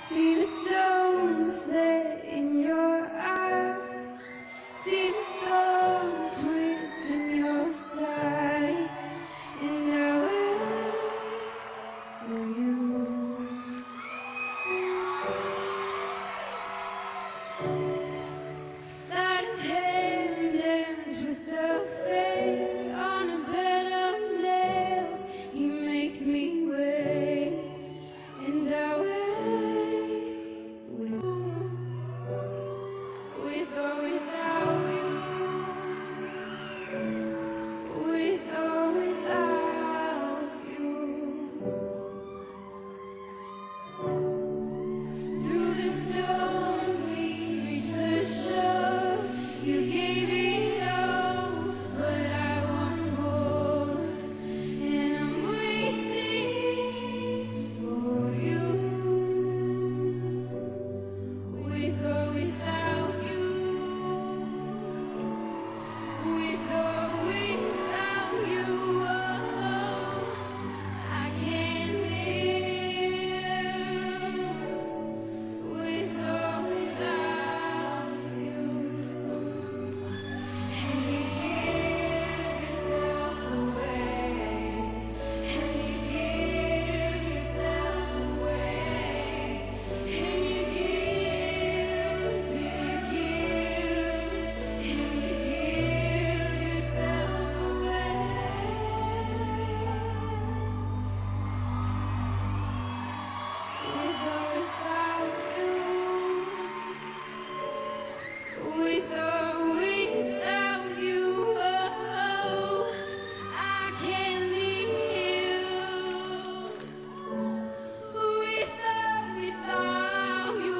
See the sunset in your eyes, see the thorn twist in your side, and I wait for you. Sleight of hand and twist of fate, on a bed of nails he makes me wait, and I wait. With or without you, with or without you, through the storm we reach the shore. You gave it all, but I want more, and I'm waiting for you. With or without you. With or without you, oh, I can't live. With or without you, and you give yourself away, and you give yourself away, and you give, and you give yourself away. With or without you, with or without you, oh, I can't live. With or without you,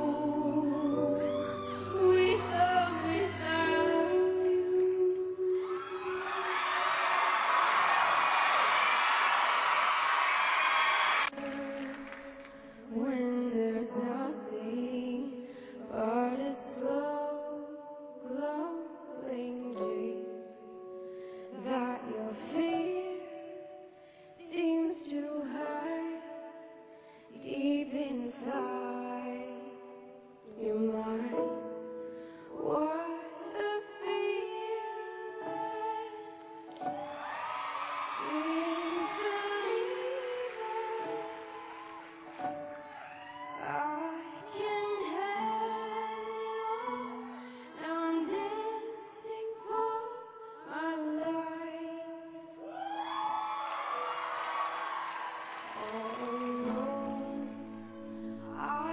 with or without you. When there's nothing but a slow glowing dream that your fear seems to hide deep inside your mind. What a feeling is believing I can have it all. Now I'm dancing for my life, all alone. I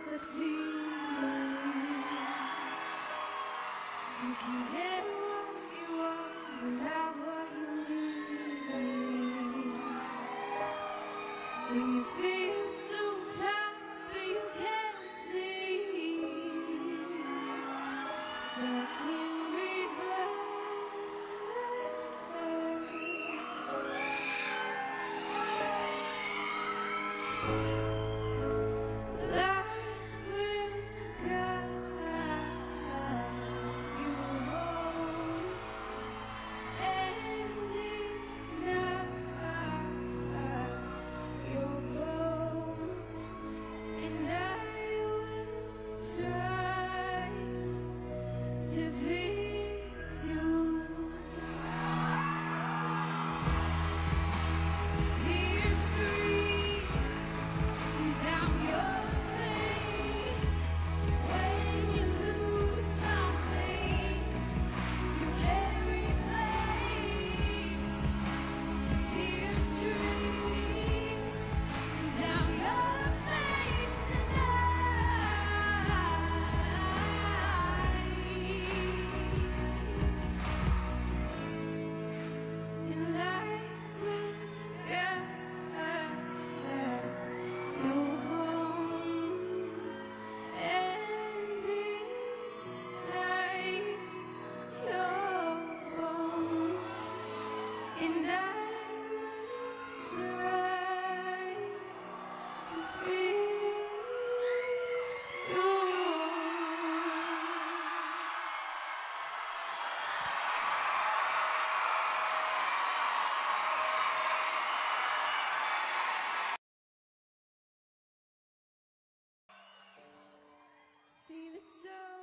succeed. You can get what you want without what you need. When you feel so tired but you can't sleep, stuck in reverse. Lights will guide you home and ignite your bones, and I will try to fix you. Tears stream down your face when you lose something you can't replace. Tears stream down your face tonight. And lights will guide you home and ignite your bones, and I will try to fix you. See the sun